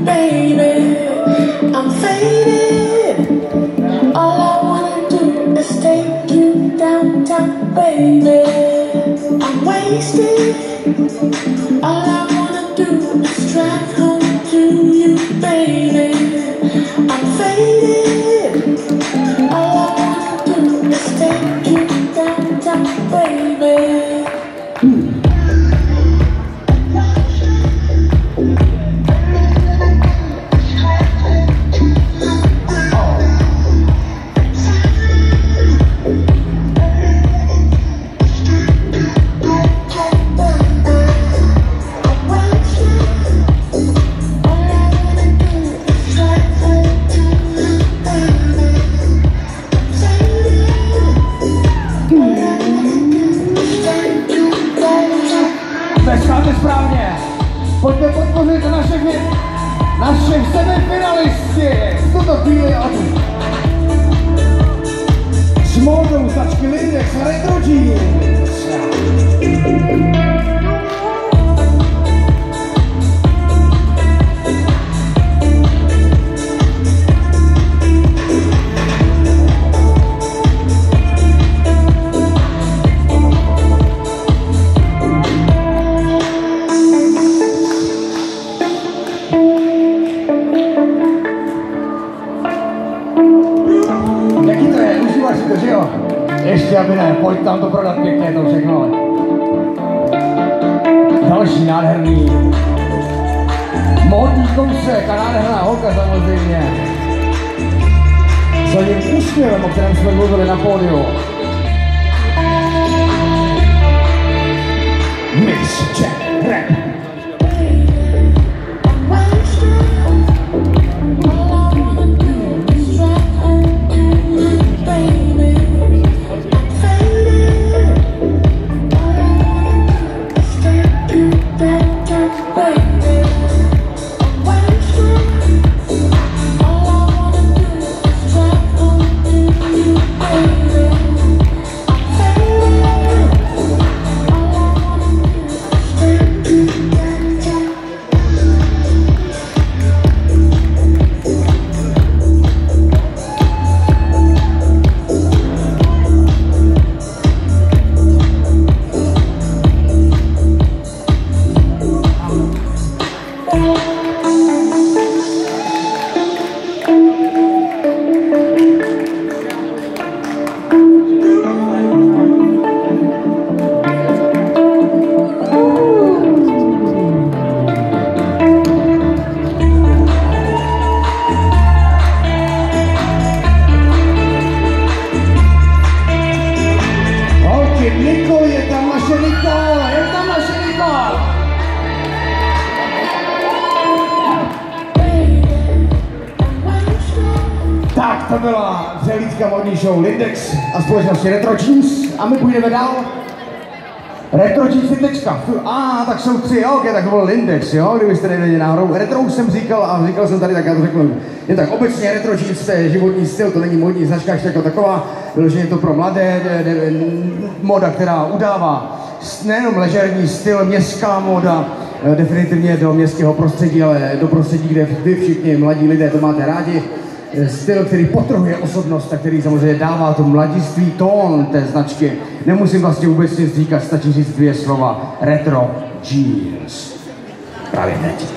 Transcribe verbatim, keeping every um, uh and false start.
baby. I'm faded. All I wanna do is take you downtown, baby. I'm wasted. All I wanna do is drive home to you, baby. I'm faded. All I wanna do is take you downtown, baby. Začáte správně. Pojďme podpořit naše, naše semifinalisty v tuto chvíli od s módou značky Lindex Retro Jeans. Že jo? Ještě aby ne, pojď tam to prodat pěkně, to všechno. Další nádherný módní kousek a nádherná holka samozřejmě. S tím úsměvem, o kterém jsme mluvili na pódiu. Mix Check Rap. Tak to byla přehlídka modní show Lindex a společnosti Retro Jeans a my půjdeme dál. Retro Jeans je tečka. A ah, tak jsou tři, ok, tak to byl Lindex, jo, kdybyste nevěděli náhodou. Retro už jsem říkal a říkal jsem tady, tak já to řeknu. Je tak obecně Retro Jeans, to je životní styl, to není modní značka ještě jako taková. Vyloženě je to pro mladé, de, de, de, moda, která udává nejenom ležerní styl, městská moda, definitivně do městského prostředí, ale do prostředí, kde vy všichni mladí lidé to máte rádi. Styl, který potrhuje osobnost a který samozřejmě dává tu mladiství tón té značky. Nemusím vlastně vůbec nic říkat, stačí říct dvě slova. Retro Jeans. Právě teď.